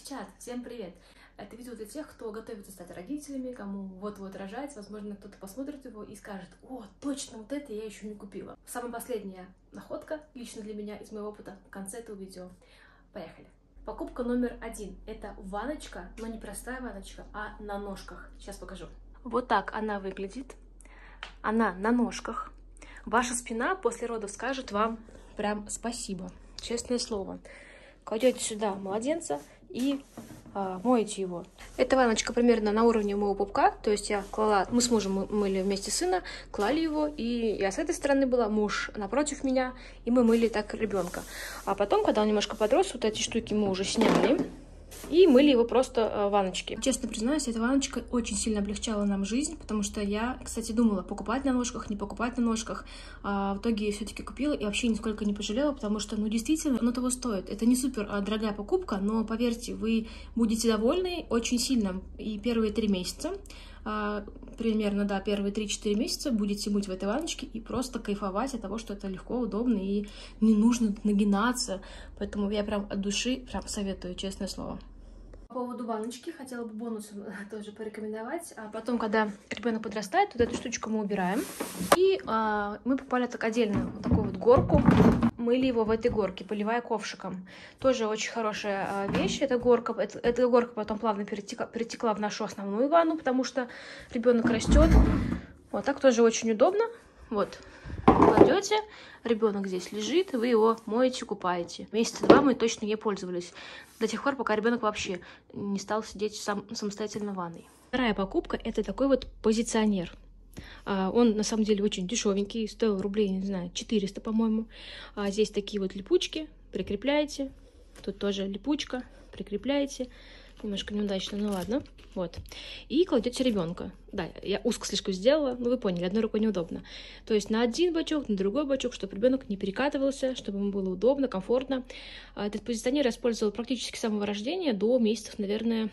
Чат, всем привет! Это видео для тех, кто готовится стать родителями, кому вот-вот рожать. Возможно, кто-то посмотрит его и скажет: о, точно, вот это я еще не купила. Самая последняя находка, лично для меня, из моего опыта, в конце этого видео. Поехали! Покупка номер 1. Это ванночка, но не простая ванночка, а на ножках. Сейчас покажу. Вот так она выглядит. Она на ножках. Ваша спина после родов скажет вам прям спасибо. Честное слово. Кладете сюда младенца и моете его. Эта ванночка примерно на уровне моего пупка, то есть я клала, мы с мужем мыли вместе сына, клали его, и я с этой стороны была, муж напротив меня, и мы мыли так ребенка. А потом, когда он немножко подрос, вот эти штуки мы уже сняли и мыли его просто в ванночке. Честно признаюсь, эта ванночка очень сильно облегчала нам жизнь, потому что я, кстати, думала, покупать на ножках, не покупать на ножках. В итоге все-таки купила и вообще нисколько не пожалела, потому что, ну, действительно, оно того стоит. Это не супер дорогая покупка, но, поверьте, вы будете довольны очень сильно. И первые 3 месяца, примерно, да, первые 3-4 месяца будете мыть в этой ванночке и просто кайфовать от того, что это легко, удобно и не нужно нагинаться. Поэтому я прям от души прям советую, честное слово. По поводу ванночки хотела бы бонусом тоже порекомендовать. А потом, когда ребенок подрастает, вот эту штучку мы убираем. И мы попали так отдельно вот такую вот горку. Мыли его в этой горке, поливая ковшиком. Тоже очень хорошая вещь. Эта горка потом плавно перетекла в нашу основную ванну, потому что ребенок растет. Вот так тоже очень удобно. Вот. Кладете, ребенок здесь лежит, вы его моете, купаете. Месяца 2 мы точно ей пользовались. До тех пор, пока ребенок вообще не стал сидеть самостоятельно в ванной. Вторая покупка — это такой вот позиционер. Он на самом деле очень дешевенький, стоил рублей, не знаю, 400, по-моему. Здесь такие вот липучки, прикрепляете. Тут тоже липучка, прикрепляете. Немножко неудачно, ну ладно. Вот. И кладете ребенка. Да, я узко слишком сделала, но вы поняли, одной рукой неудобно. То есть на один бочок, на другой бочок, чтобы ребенок не перекатывался, чтобы ему было удобно, комфортно. Этот позиционер я использовала практически с самого рождения до месяцев, наверное,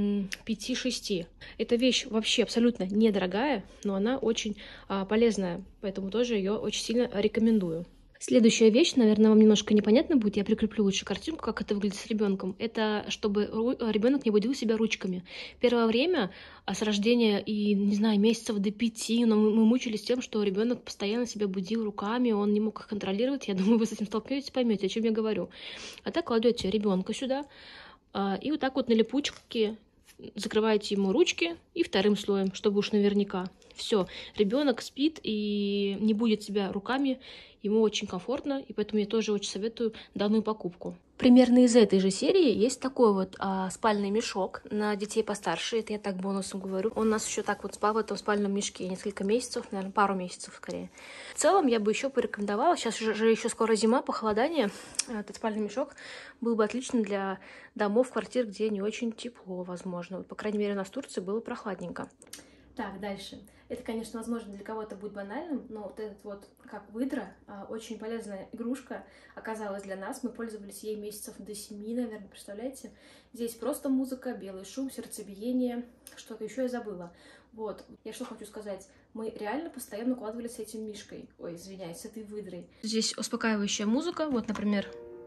5-6. Эта вещь вообще абсолютно недорогая, но она очень полезная, поэтому тоже ее очень сильно рекомендую. Следующая вещь, наверное, вам немножко непонятно будет, я прикреплю лучше картинку, как это выглядит с ребенком. Это чтобы ребенок не будил себя ручками. Первое время, с рождения и, не знаю, месяцев до 5, но мы мучились тем, что ребенок постоянно себя будил руками, он не мог их контролировать. Я думаю, вы с этим столкнетесь, поймете, о чем я говорю. А так кладете ребенка сюда, и вот так вот на липучке закрываете ему ручки и вторым слоем, чтобы уж наверняка. Все, ребенок спит и не будет себя руками, ему очень комфортно, и поэтому я тоже очень советую данную покупку. Примерно из этой же серии есть такой вот спальный мешок на детей постарше, это я так бонусом говорю. Он у нас еще так вот спал в этом спальном мешке несколько месяцев, наверное, пару месяцев скорее. В целом я бы еще порекомендовала, сейчас же еще скоро зима, похолодание, этот спальный мешок был бы отличный для домов, квартир, где не очень тепло, возможно. Вот, по крайней мере, у нас в Турции было прохладненько. Так, дальше. Это, конечно, возможно, для кого-то будет банальным, но вот этот вот, как выдра, очень полезная игрушка оказалась для нас. Мы пользовались ей месяцев до 7, наверное, представляете? Здесь просто музыка, белый шум, сердцебиение, что-то еще я забыла. Вот, я что хочу сказать. Мы реально постоянно укладывались с этим мишкой. Ой, извиняюсь, с этой выдрой. Здесь успокаивающая музыка, вот, например.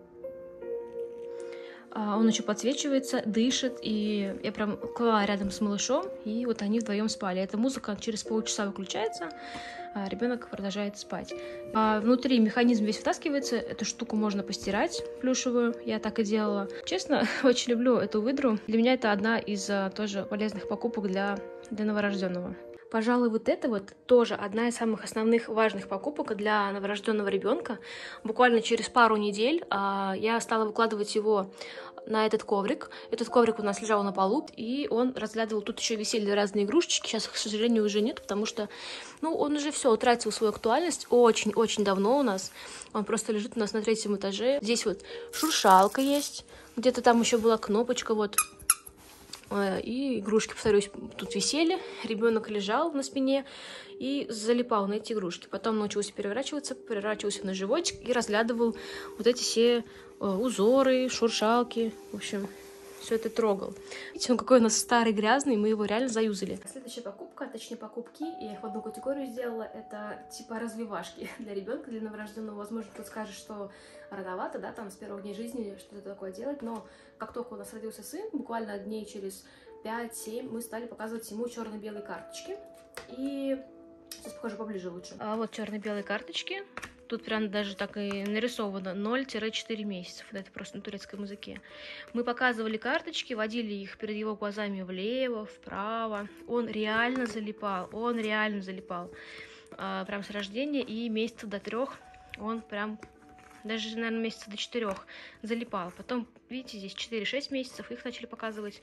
Он еще подсвечивается, дышит, и я прям клала рядом с малышом, и вот они вдвоем спали. Эта музыка через полчаса выключается, а ребенок продолжает спать. Внутри механизм весь вытаскивается, эту штуку можно постирать, плюшевую, я так и делала. Честно, очень люблю эту выдру. Для меня это одна из тоже полезных покупок для новорожденного. Пожалуй, вот это вот тоже одна из самых основных важных покупок для новорожденного ребенка. Буквально через пару недель я стала выкладывать его на этот коврик. Этот коврик у нас лежал на полу, и он разглядывал, тут еще висели разные игрушечки. Сейчас, к сожалению, уже нет, потому что, ну, он уже все утратил свою актуальность очень-очень давно у нас. Он просто лежит у нас на 3-м этаже. Здесь вот шуршалка есть, где-то там еще была кнопочка, вот. И игрушки, повторюсь, тут висели, ребенок лежал на спине и залипал на эти игрушки. Потом научился переворачиваться на животик и разглядывал вот эти все узоры, шуршалки. В общем, все это трогал. Видите, он какой у нас старый, грязный, мы его реально заюзали. Следующая покупка, точнее покупки, я их в одну категорию сделала, это типа развивашки для ребенка, для новорожденного. Возможно, кто-то скажет, что рановато, да, там с первых дней жизни что-то такое делать, но как только у нас родился сын, буквально дней через 5-7 мы стали показывать ему черно-белые карточки. И сейчас покажу поближе лучше. А вот черно-белые карточки. Тут прям даже так и нарисовано 0-4 месяцев. Это просто на турецком языке. Мы показывали карточки, водили их перед его глазами влево, вправо. Он реально залипал. Он реально залипал. Прям с рождения. И месяцев до 3 он прям, даже, наверное, месяца до 4 залипал. Потом, видите, здесь 4-6 месяцев. Их начали показывать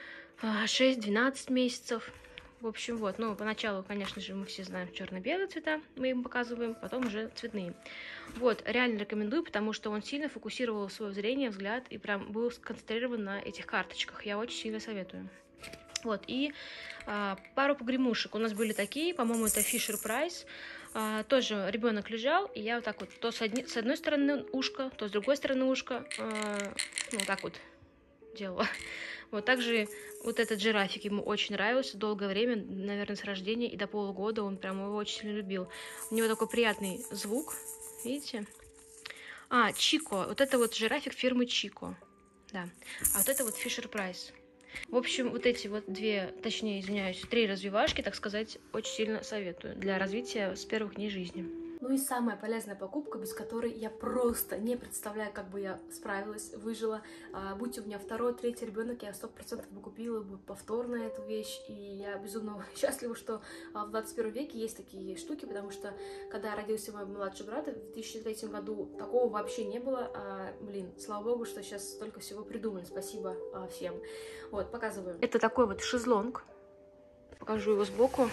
6-12 месяцев. В общем, вот, ну, поначалу, конечно же, мы все знаем черно-белые цвета, мы им показываем, потом уже цветные. Вот, реально рекомендую, потому что он сильно фокусировал свое зрение, взгляд, и прям был сконцентрирован на этих карточках. Я очень сильно советую. Вот, и пару погремушек у нас были такие, по-моему, это Fisher-Price. Тоже ребенок лежал, и я вот так вот, то с одной стороны ушко, то с другой стороны ушко, ну, так вот делала. Вот также вот этот жирафик ему очень нравился долгое время, наверное, с рождения и до полугода он прям его очень сильно любил. У него такой приятный звук, видите? Чико. Вот это вот жирафик фирмы Чико. Да. А вот это вот Fisher-Price. В общем, вот эти вот три развивашки, так сказать, очень сильно советую для развития с первых дней жизни. Ну и самая полезная покупка, без которой я просто не представляю, как бы я справилась, выжила. Будь у меня второй, третий ребенок, я 100% бы купила бы повторно эту вещь. И я безумно счастлива, что в 21 веке есть такие штуки, потому что когда родился мой младший брат в 2003 году, такого вообще не было. Слава богу, что сейчас столько всего придумали. Спасибо всем. Вот, показываю. Это такой вот шезлонг. Покажу его сбоку.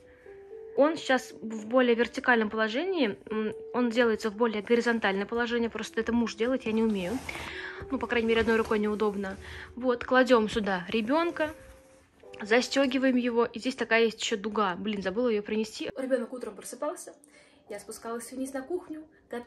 Он сейчас в более вертикальном положении, он делается в более горизонтальное положение, просто это муж делает, я не умею. Ну, по крайней мере, одной рукой неудобно. Вот, кладем сюда ребенка, застегиваем его, и здесь такая есть еще дуга. Блин, забыла ее принести. Ребенок утром просыпался, я спускалась вниз на кухню,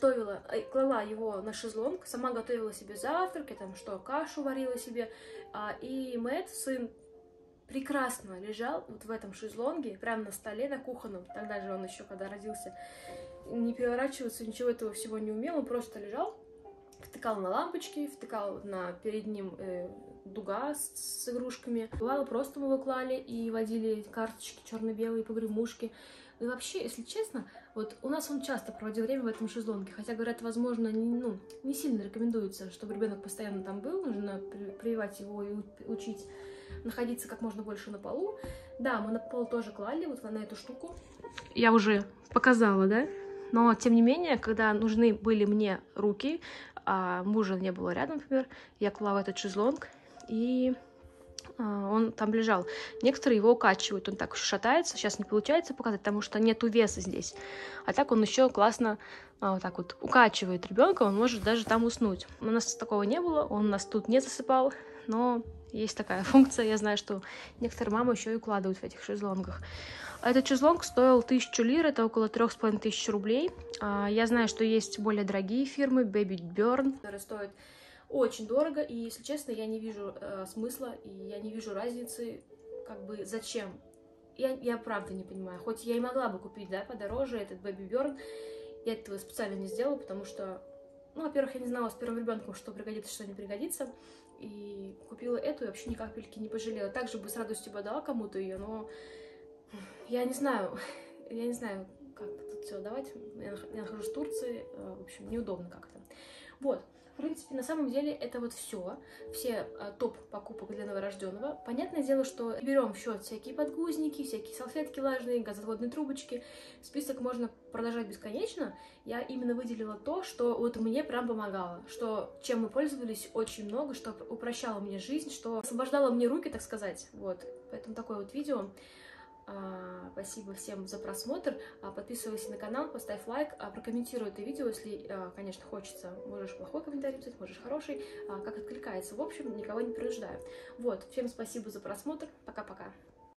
клала его на шезлонг, сама готовила себе завтрак, кашу варила себе, и Мэтт, сын, прекрасно лежал вот в этом шезлонге, прямо на столе, на кухонном. Тогда же он еще, когда родился, переворачиваться, ничего этого всего не умел. Он просто лежал, втыкал на лампочки, втыкал перед ним дуга с игрушками. Бывало, просто мы его клали и водили карточки черно-белые, погремушки. И вообще, если честно, вот у нас он часто проводил время в этом шезлонге. Хотя, говорят, возможно, не сильно рекомендуется, чтобы ребенок постоянно там был. Нужно прививать его и учить находиться как можно больше на полу. Да, мы на пол тоже клали вот на эту штуку. Я уже показала, да? Но, тем не менее, когда нужны были мне руки, а мужа не было рядом, например, я клала в этот шезлонг, и он там лежал. Некоторые его укачивают, он так шатается. Сейчас не получается показать, потому что нету веса здесь. А так он еще классно вот так вот укачивает ребенка, он может даже там уснуть. У нас такого не было, он нас тут не засыпал, но есть такая функция. Я знаю, что некоторые мамы еще и укладывают в этих шезлонгах. Этот шезлонг стоил 1000 лир, это около 3500 рублей. Я знаю, что есть более дорогие фирмы, Baby Burn, которые стоят очень дорого, и, если честно, я не вижу смысла, и я не вижу разницы, как бы, зачем. Я правда не понимаю. Хоть я и могла бы купить, да, подороже этот Baby Burn, я этого специально не сделала, потому что, ну, во-первых, я не знала с первым ребенком, что пригодится, что не пригодится, и купила эту, и вообще ни капельки не пожалела. Также бы с радостью бы дала кому-то ее, но я не знаю, как тут все давать. Я нахожусь в Турции, в общем, неудобно как-то. Вот. В принципе, на самом деле это вот все топ покупок для новорожденного. Понятное дело, что берем в счет всякие подгузники, всякие салфетки влажные, газоводные трубочки. Список можно продолжать бесконечно. Я именно выделила то, что вот мне прям помогало, чем мы пользовались очень много, что упрощало мне жизнь, что освобождало мне руки, так сказать. Вот, поэтому такое вот видео. Спасибо всем за просмотр. Подписывайся на канал, поставь лайк, прокомментируй это видео, если, конечно, хочется. Можешь плохой комментарий писать, можешь хороший, как откликается. В общем, никого не принуждаю. Вот, всем спасибо за просмотр. Пока-пока.